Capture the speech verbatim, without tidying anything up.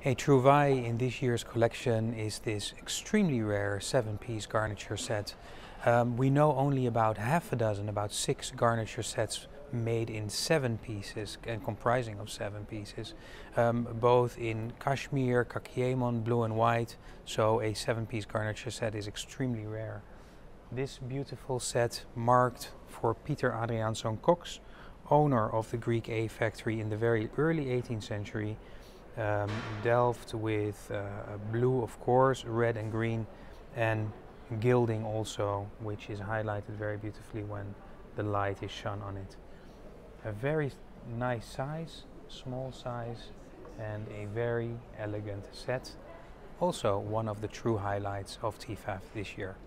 Hey, Trouvaille in this year's collection is this extremely rare seven-piece garniture set. Um, we know only about half a dozen, about six garniture sets made in seven pieces and comprising of seven pieces, um, both in cashmere, kakiemon, blue and white, so a seven-piece garniture set is extremely rare. This beautiful set marked for Pieter Adriaanszoon Cox, owner of the Greek A factory in the very early eighteenth century, um, delved with uh, blue of course, red and green, and gilding also, which is highlighted very beautifully when the light is shone on it. A very nice size, small size, and a very elegant set. Also one of the true highlights of T I F A F this year.